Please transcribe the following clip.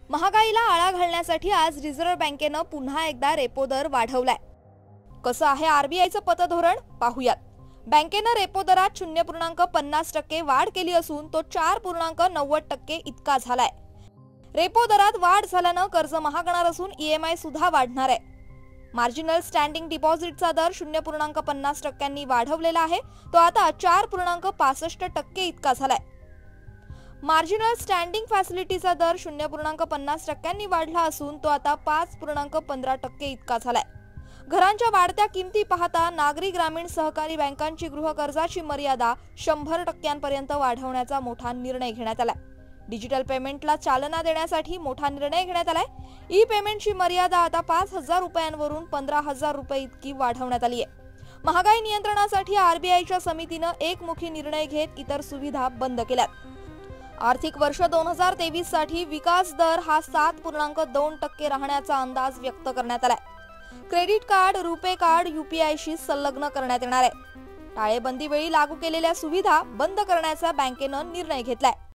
महागाईला आळा घालण्यासाठी आज रिझर्व्ह बँकेनं पुन्हा एकदा रेपो दर वाढवलाय। कसं आहे आरबीआयचं पतधोरण पाहूयात। बँकेनं रेपो दरात 0.50% वाढ केली असून तो 4.90% इतका झालाय। रेपो दरात वाढ झाल्यानं कर्ज महागणार असून ईएमआय सुद्धा वाढणार आहे। मार्जिनल स्टँडिंग डिपॉझिटचा दर 0.50% वाढवलेला आहे, तो आता 4.65% इतका झालाय। मार्जिनल स्टँडिंग फॅसिलिटीचा दर 0.50% वाढला असून तो आता 5.15% इतका झालाय। घरांच्या वाढत्या किमती पाहता नागरी ग्रामीण सहकारी बँकांची गृहकर्जाची मर्यादा 100% वाढवण्याचा मोठा निर्णय घेण्यात आलाय। डिजिटल पेमेंटला चालना देण्यासाठी मोठा निर्णय घेण्यात आलाय। ई पेमेंटची मर्यादा आता 5,000 रुपयांवरून 15,000 रुपये इतकी वाढवण्यात आली आहे। महागाई नियंत्रणासाठी आरबीआयच्या समितीनं एकमुखी निर्णय घेत इतर सुविधा बंद केल्यात। आर्थिक वर्ष 2023 साठी विकास दर हा 7.2% राहण्याचा अंदाज व्यक्त करण्यात आलाय। क्रेडिट कार्ड, रुपे कार्ड यूपीआयशी संलग्न करण्यात येणार आहे। टाळेबंदी वेळी लागू केलेल्या सुविधा बंद करण्याचा बँकेनं निर्णय घेतलाय।